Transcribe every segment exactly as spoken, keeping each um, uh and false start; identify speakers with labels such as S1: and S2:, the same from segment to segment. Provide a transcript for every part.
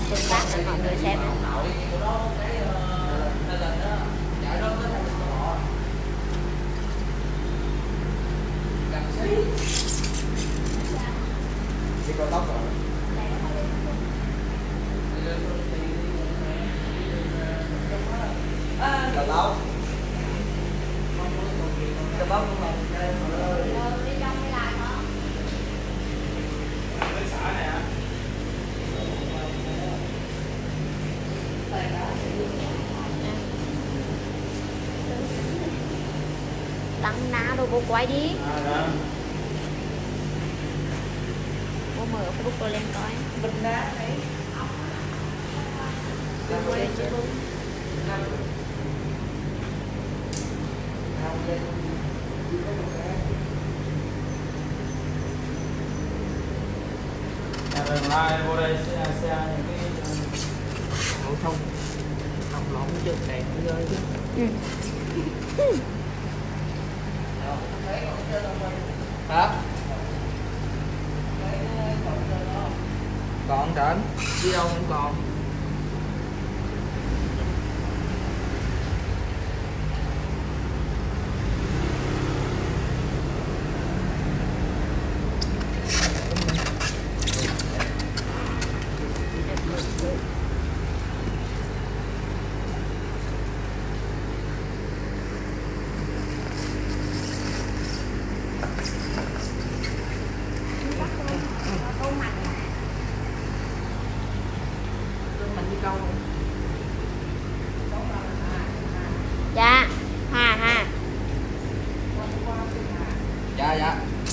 S1: tương tác để mọi người xem.
S2: Đi cao tốc rồi. Cao tốc. Cao tốc đúng không?
S1: Đi trong đi lại hả?
S2: Xã này hả?
S1: Đăng ná đâu cô quay đi. Cô mở Facebook rồi lên coi.
S2: Bình đá đấy.
S1: Cô quay chứ không.
S2: Rồi mai vô đây xe xe những cái phổ thông học lộn chứ đèn nó rơi chứ.
S1: Ừ.
S2: Hả? Còn trển đi đâu cũng còn.
S1: Dạ, ha ha.
S2: Dạ dạ.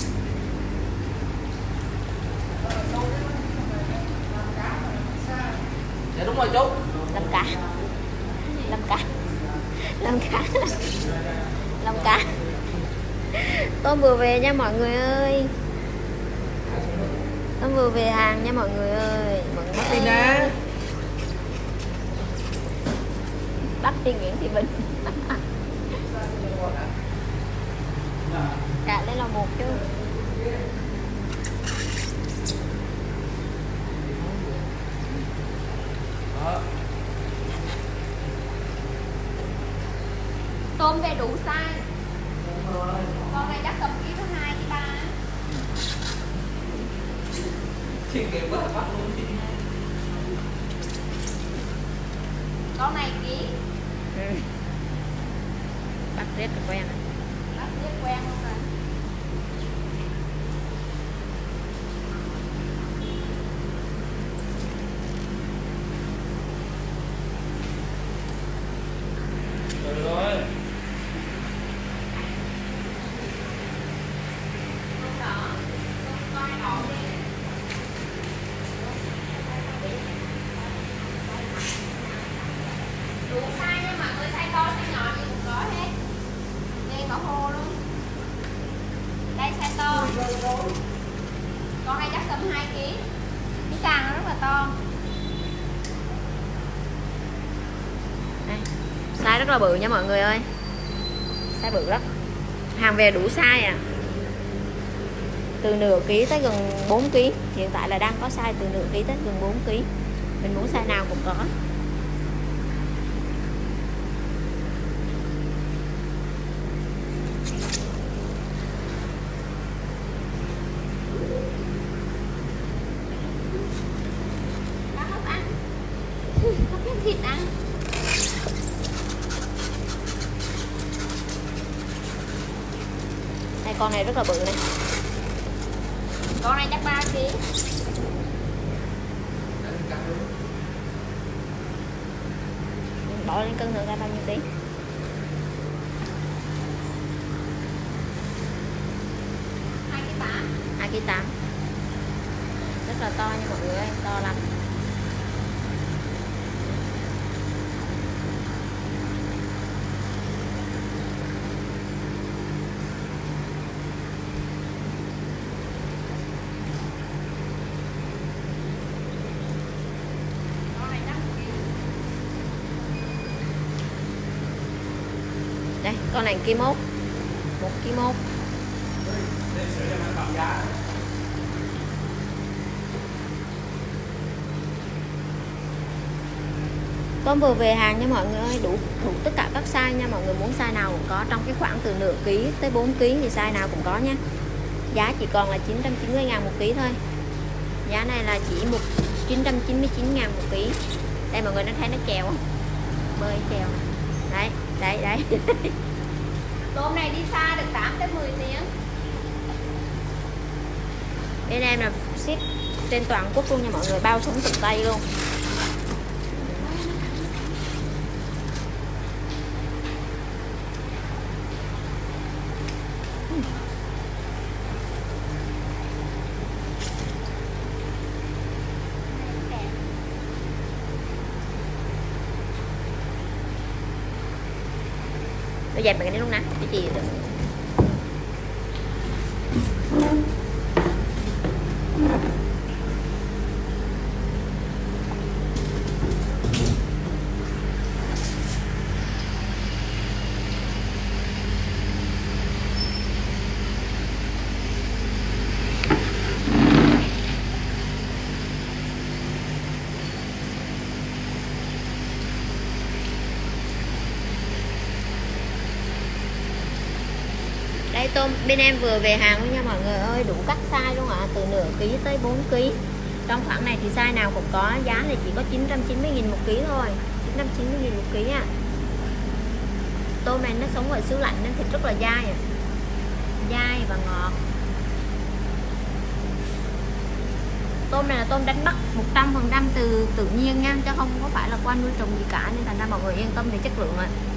S2: Dạ đúng rồi chú.
S1: Làm cá. Làm cá. Làm cá. Làm cá. Tôm vừa về nha mọi người ơi. Tôm vừa về hàng nha mọi người ơi. Mọi người ơi. Bắt đi Nguyễn Thị Bình. Dạ đây là một chứ. Tôm về đủ size. Con này chắc tầm ký thứ hai ký ba.
S2: Thiên kịp quá bắt luôn.
S1: Con này ký. Ừ. Bắt riết là quen. Bắt riết quen luôn rồi.
S2: Được rồi.
S1: Con đỏ. Con này đỏ đi. Đủ size nha mọi người, size to size nhỏ gì cũng có hết. Đây có hô luôn. Đây size to. Con này chắc tầm hai ký. Cái càng nó rất là to. Đây. Size rất là bự nha mọi người ơi. Size bự lắm. Hàng về đủ size à. Từ nửa ký tới gần bốn ký. Hiện tại là đang có size từ nửa ký tới gần bốn ký. Mình muốn size nào cũng có. Hấp miếng thịt ăn. Đây con này rất là bự này. Con này chắc ba ký. Bỏ lên cân thử ra bao nhiêu tí. hai ký tám. hai ký tám. Rất là to nha mọi người ơi, to lắm. Đây, con này ký mốt. một ký mốt. Tôm vừa về hàng nha mọi người ơi, đủ đủ tất cả các size nha mọi người, muốn size nào cũng có, trong cái khoảng từ nửa ký tới bốn ký thì size nào cũng có nha. Giá chỉ còn là chín trăm chín mươi ngàn một ký thôi. Giá này là chỉ một chín trăm chín mươi chín ngàn một ký. Đây mọi người nó thấy nó chèo không? Bơi chèo. Đấy, đấy, đấy.
S3: Tôm này đi xa được tám tới mười tiếng.
S1: Bên em là ship trên toàn quốc luôn nha mọi người, bao xuống tận tay luôn. Tôi dẹp cái này luôn nè, cái gì được. Đây tôm bên em vừa về hàng luôn nha mọi người ơi, đủ các size luôn ạ, à, từ nửa ký tới bốn ký. Trong khoảng này thì size nào cũng có, giá là chỉ có chín trăm chín mươi nghìn một ký thôi, chín trăm chín mươi nghìn một ký à. Tôm này nó sống ở xứ lạnh nên thịt rất là dai à. Dai và ngọt. Tôm này là tôm đánh bắt một trăm phần trăm từ tự nhiên nha, chứ không có phải là qua nuôi trồng gì cả, nên thành ra mọi người yên tâm về chất lượng ạ. À.